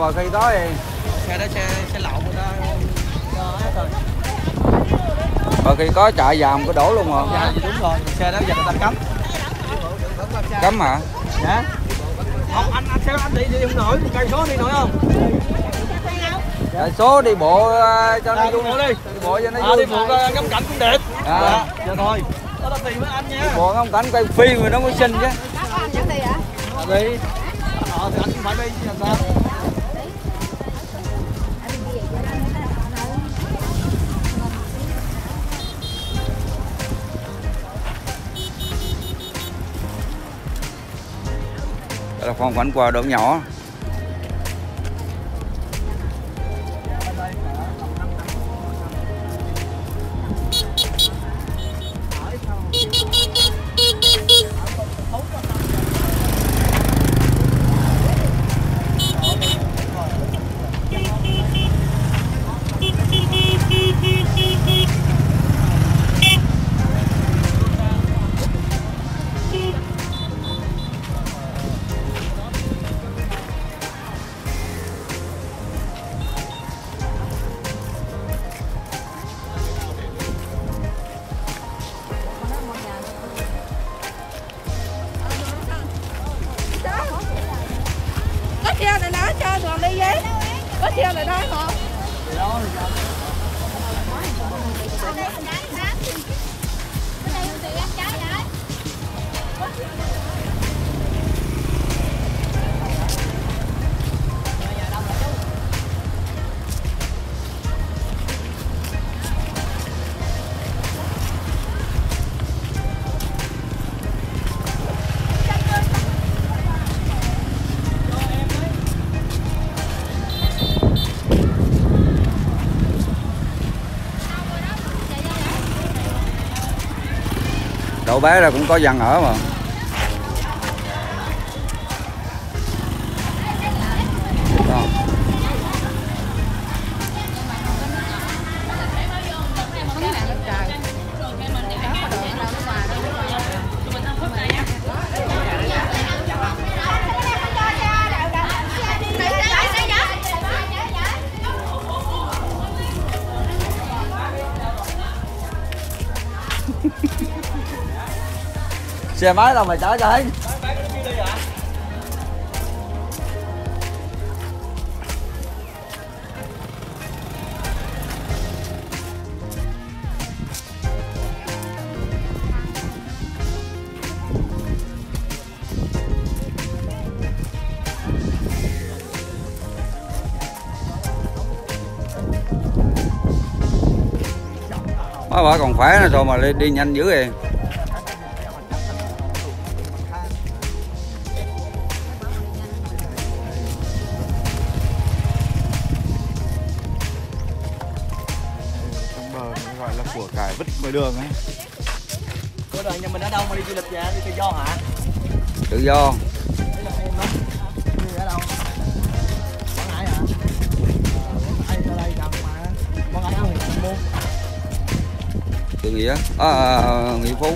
mà khi đó thì xe đó xe lậu người ta hết rồi. mà khi có chạy dàm có đổ luôn hả? Dạ đúng rồi, xe đó giờ người ta cấm. Cấm hả? Dạ. Không, anh xe anh đi không nổi, cây số đi nổi không? Cây số đi bộ cho nó vui. Đi Bộ cho nó vui. Đi bộ ngắm cảnh cũng đẹp. Dạ, giờ thôi. Đó là tiền với anh nha. Bộ ngắm cảnh quay phim rồi nó mới xinh chứ. Đi. Thì anh cũng phải đi chứ làm sao? Đây là phong cảnh qua đổ nhỏ. Có treo này nó cho còn đi với. Có treo này đó không? Đậu bé là cũng có dân ở mà. Đó. Xe máy đâu mà chở cho thấy. Má bà còn khỏe nữa thôi mà đi nhanh dữ vậy. Gọi là của cải vứt ngoài đường ấy. Bữa đời nhà mình ở đâu mà đi du lịch vậy? Đi tự do hả? Tự do. Đấy là em đó. Đi ở đâu? Quảng Ngãi hả? Ai ra đây gần mà. Quảng Ngãi không thì mua. Từ Nghĩa. Nghĩa Phú.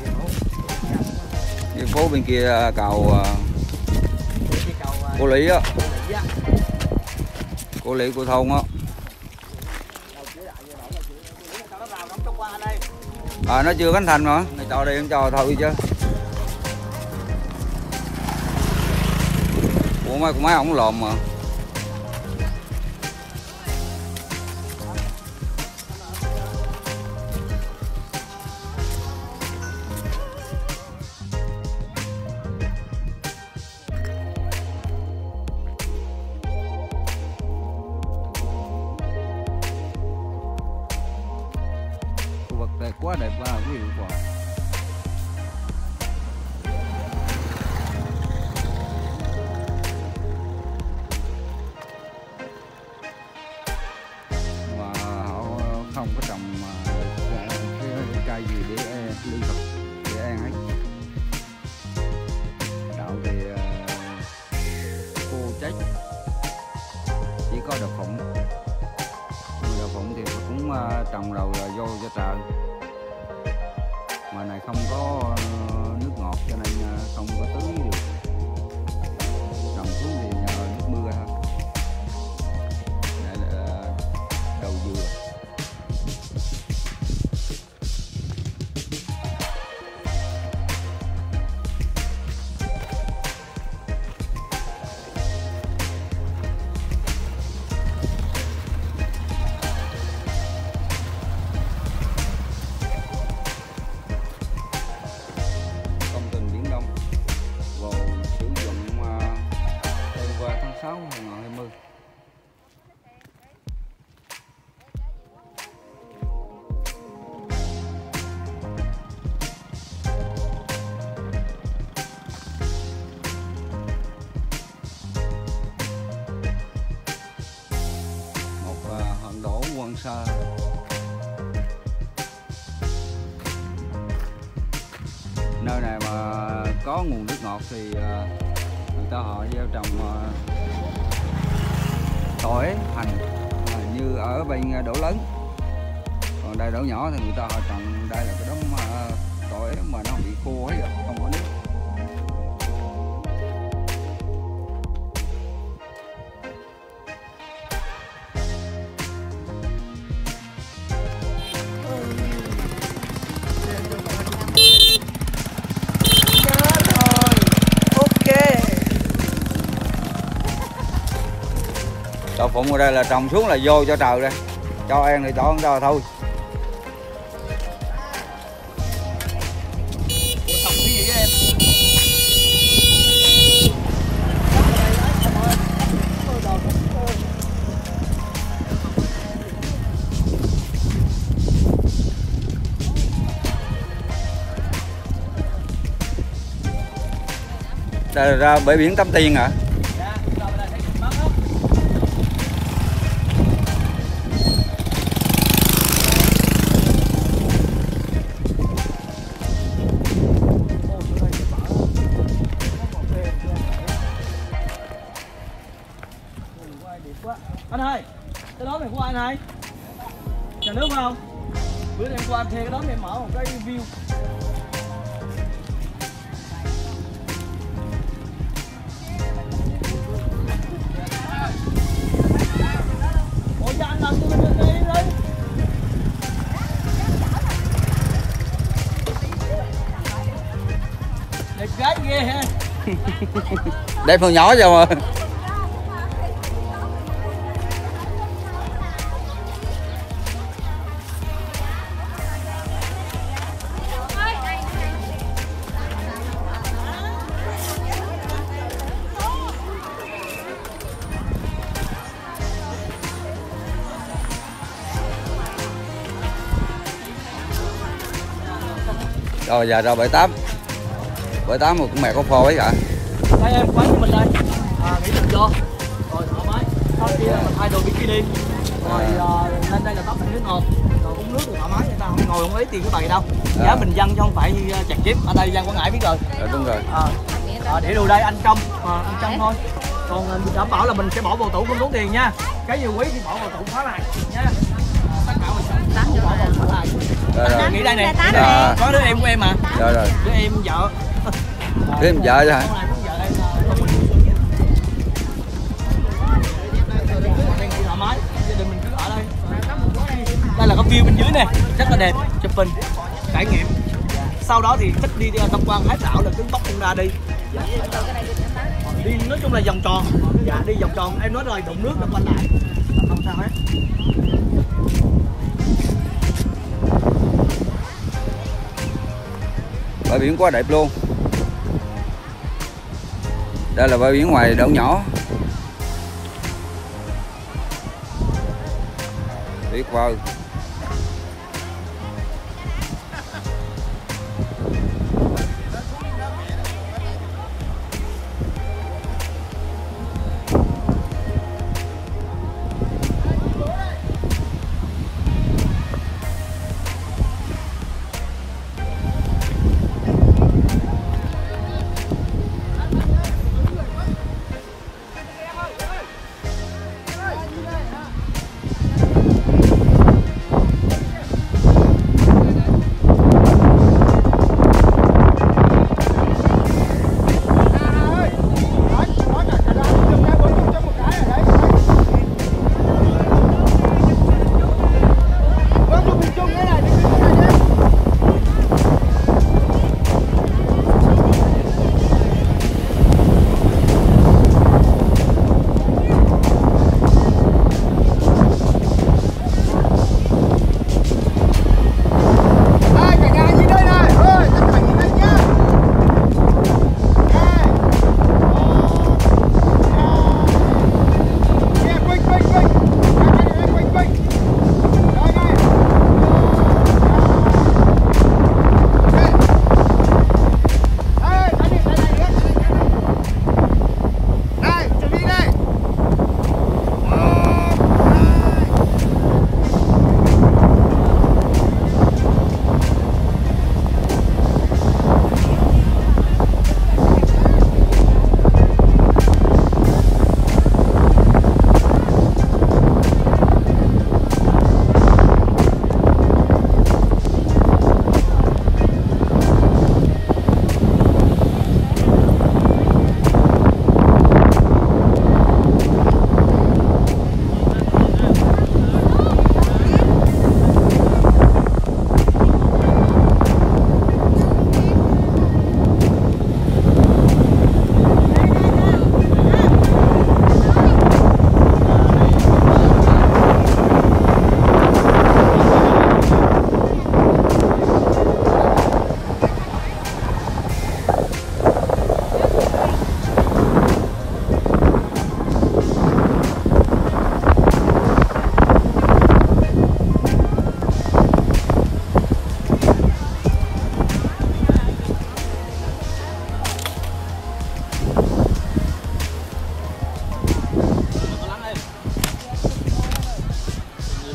Nghĩa Phú bên kia cầu Cô Lý á. Cô Lý của thôn á. Nó chưa khánh thành mà, này cho đi không cho thôi chứ. Ủa mấy con máy ổng lòm mà. Đẹp quá, đẹp quá, quý vị quá. Mà họ không có trồng cái cây gì để lương thực để ăn hết. Đậu thì khô chết, chỉ có đậu phụng. Đậu phụng thì cũng trồng rồi vô cho trời. Mà này không có nước ngọt cho nên không có tưới được. Trồng xuống thì nhờ nước mưa thôi. Quang Sa. Nơi này mà có nguồn nước ngọt thì người ta họ gieo trồng tỏi, hành như ở bên Đỗ Lớn. Còn đây Đỗ Nhỏ thì người ta họ trồng đây là cái đống tỏi mà nó bị khô hết rồi, không có nước. Đậu phụng ở đây là trồng xuống là vô cho trời đây, cho ăn thì cho không cho thôi. Trồng cái gì với em? Đây là ra bãi biển Tắm Tiên hả? Anh ơi, cái đó này của anh ơi. Nhà nước không? Bữa em qua em thuê cái đó em mở một cái view. Ủa cho anh làm cho mình đi đi. Đẹp gái ghê ha. Đẹp phần nhỏ rồi mà. Rồi giờ ra bãi tắm mà cũng mẹ có phô ấy hả? Đây em quán của mình đây, nghỉ tự do, rồi thoải mái. Sau khi mình thay đồ bikini, rồi lên đây là tắm mình nước ngọt, rồi uống nước thì thoải mái, người ta không ngồi không lấy tiền cái bày đâu. Giá bình dân chứ không phải như chặt chém. Ở đây dân Quảng Ngãi biết rồi. Đúng rồi. Để đồ đây anh trong thôi. Còn mình đảm bảo là mình sẽ bỏ vào tủ không tốn tiền nha. Cái gì quý thì bỏ vào tủ khóa lại nha. Tất cả mình sẽ bỏ vào khóa lại. Rồi. Nghĩ đây nè, có đứa em của em mà. Rồi. Đứa em vợ. Đứa em vợ chứ hả? Thoải mái, gia đình mình cứ ở đây. Đây là có view bên dưới nè, rất là đẹp, chụp hình, trải nghiệm. Sau đó thì thích đi tham quan hải đảo là cứ bóc con ra đi. Đi nói chung là vòng tròn. Dạ đi vòng tròn, em nói rồi đụng nước là quanh lại. Không sao hết. Bãi biển quá đẹp luôn. Đây là bãi biển ngoài Đảo Nhỏ. Tuyệt vời.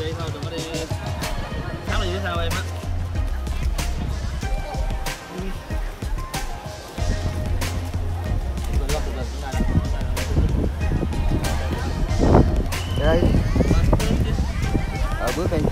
đi thôi, đừng có đi sáng đi phía sau em á. Đây. Bước đi.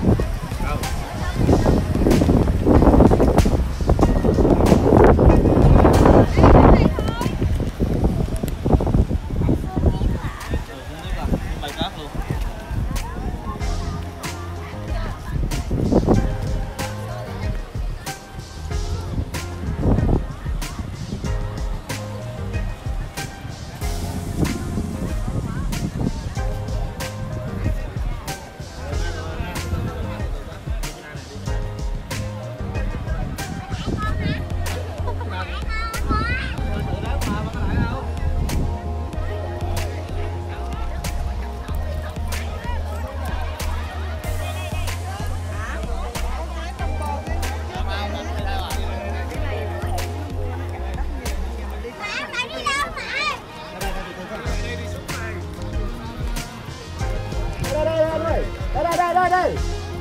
Đây.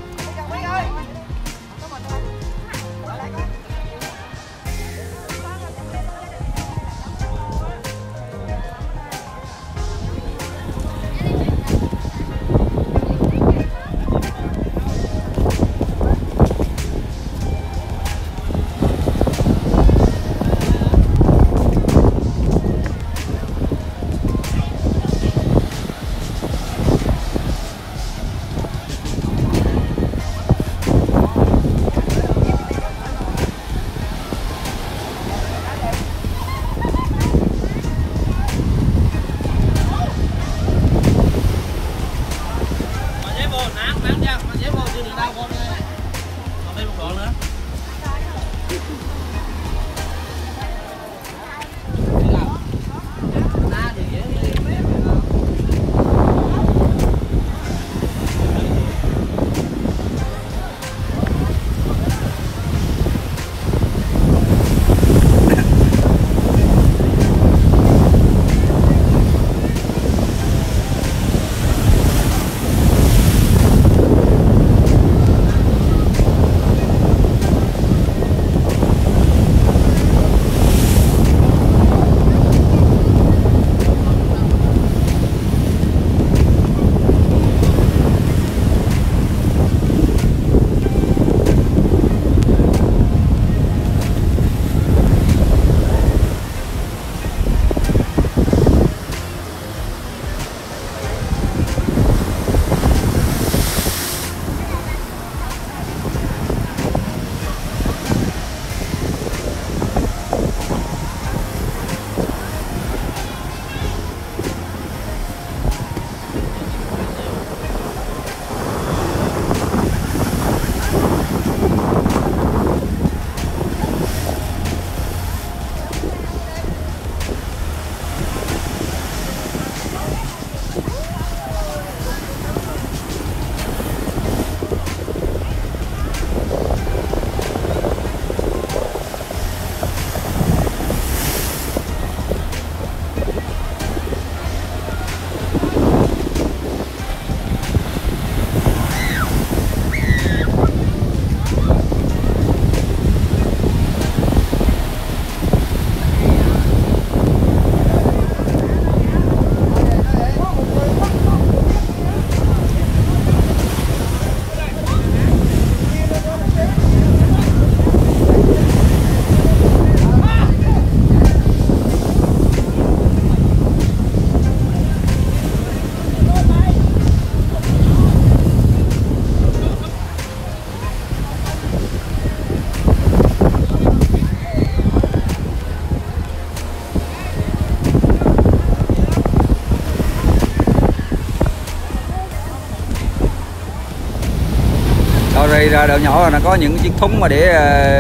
Rồi ra đoạn nhỏ là nó có những chiếc thúng mà để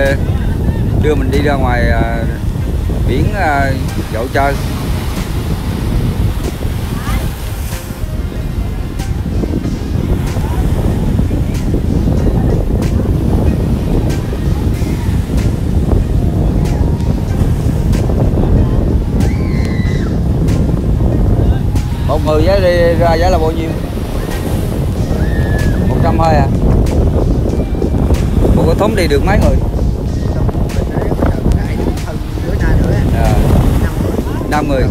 đưa mình đi ra ngoài biển dạo chơi. Một người giá đi ra giá là bao nhiêu? 100 500 thôi à? Một cái thúng đi được mấy người? À, 5 người.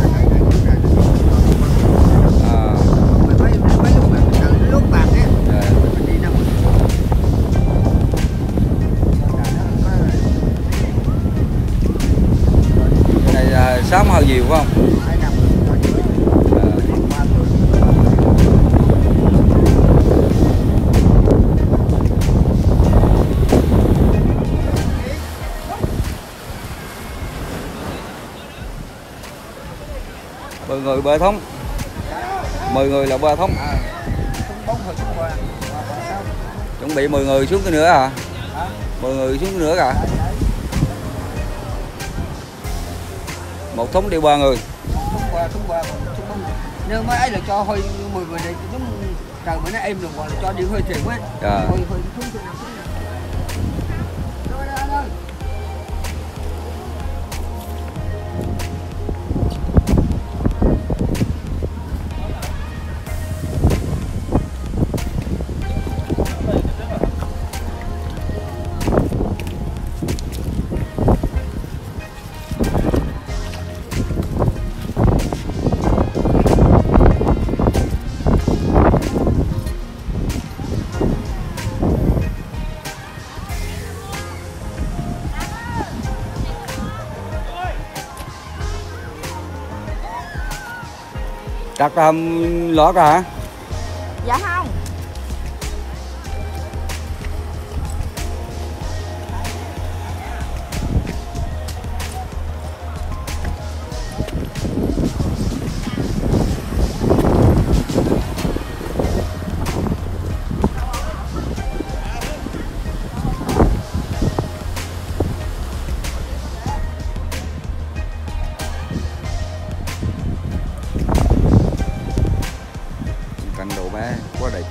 Sớm hơi nhiều phải không? Mười người bơi thống. 10 người là bơi thống. Chuẩn bị 10 người xuống cái nữa à? 10 người xuống cái nữa cả. Một thúng đi 3 người. Thúng qua nếu mấy ấy là cho hơi 10 người này chúng trời mới nó êm được gọi là cho đi hơi tiền quá. Hơi thúng cho nào. Rồi anh ơi. Đặt lót rồi hả? Dạ không. Cảnh đồ bé quá đẹp.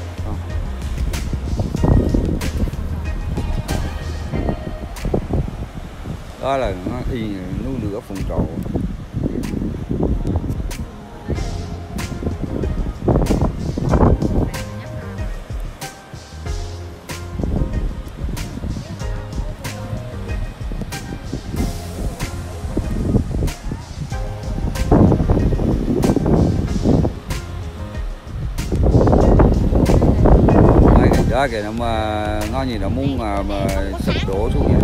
Đó là nó y núi lửa phun trào. Đó kìa, nó mà ngon gì nó muốn mà sụp đổ xuống vậy.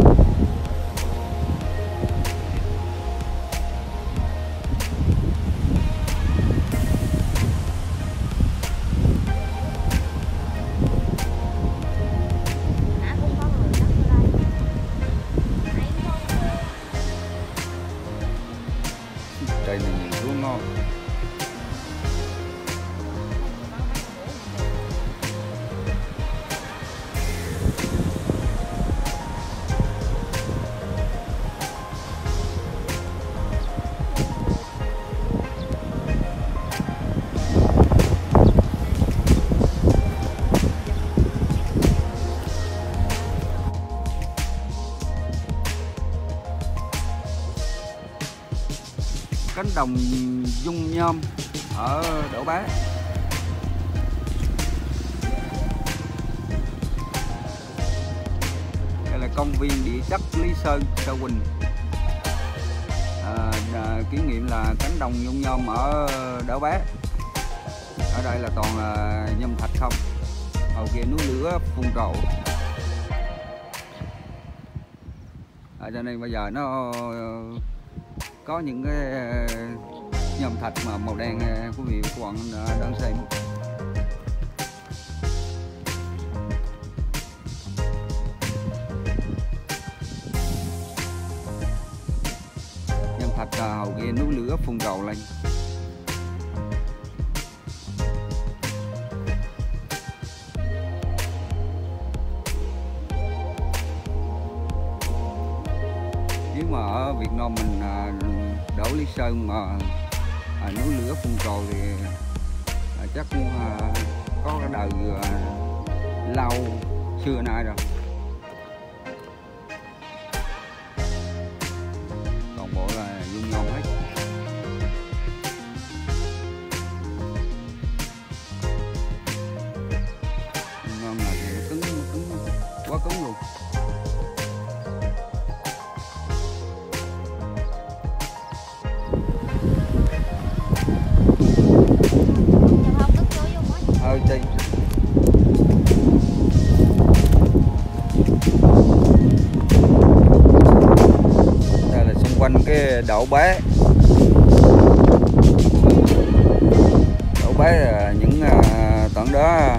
Đây này nhìn xuống ngon. Cánh đồng Dung Nhôm ở Đỗ Bé. Đây là công viên địa chất Lý Sơn, Sa Huỳnh. Kỷ niệm là cánh đồng Dung Nhôm ở Đỗ Bé. Ở đây là toàn là nhôm thạch không. Hầu kia núi lửa phun trào. Cho nên bây giờ nó có những cái nhôm thạch mà màu đen, quý vị các bạn đang xem. Nhôm thạch hầu kia núi lửa phun trào lên. Nếu mà ở Việt Nam mình đổ Lý Sơn mà núi lửa phun trào thì chắc cũng có cái đời lâu xưa nay rồi. Toàn bộ là Dung Nhôm hết. quá cứng luôn. Chị đây là xung quanh cái đậu bé. Đậu bé là những tảng đó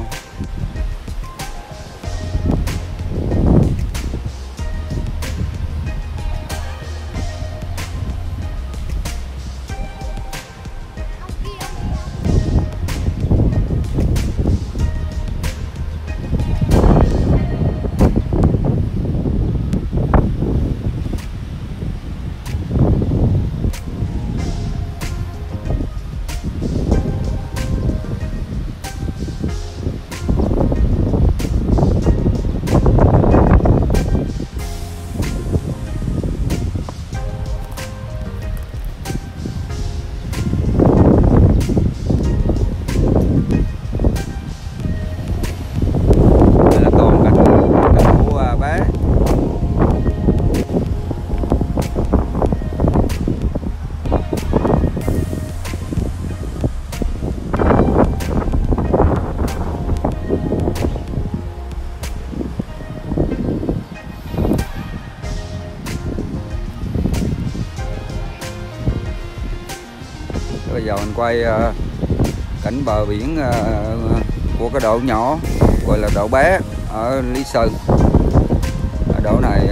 bây giờ mình quay cảnh bờ biển của cái đậu nhỏ gọi là đậu bé ở Lý Sơn. Ở đậu này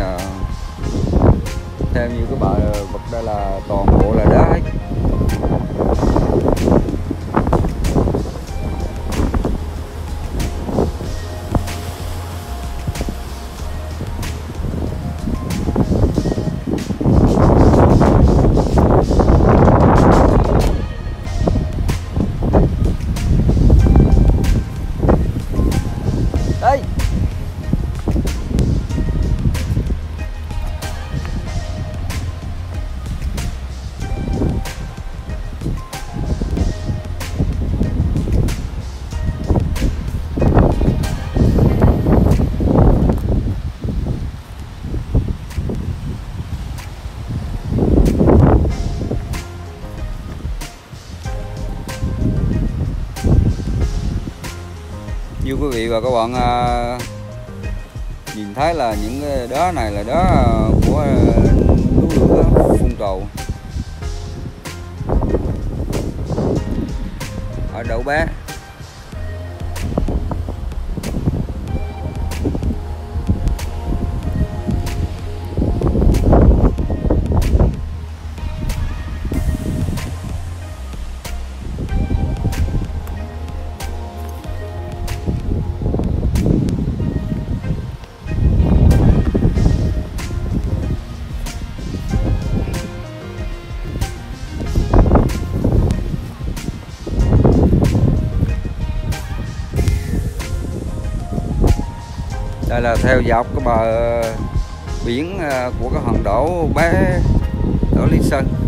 theo như cái bờ vực đây là toàn bộ là đá hết. Như quý vị và các bạn nhìn thấy là những cái đá này là đá của núi lửa phun trào ở đậu bé. Đây là theo dọc cái bờ biển của cái hòn đảo bé ở Lý Sơn.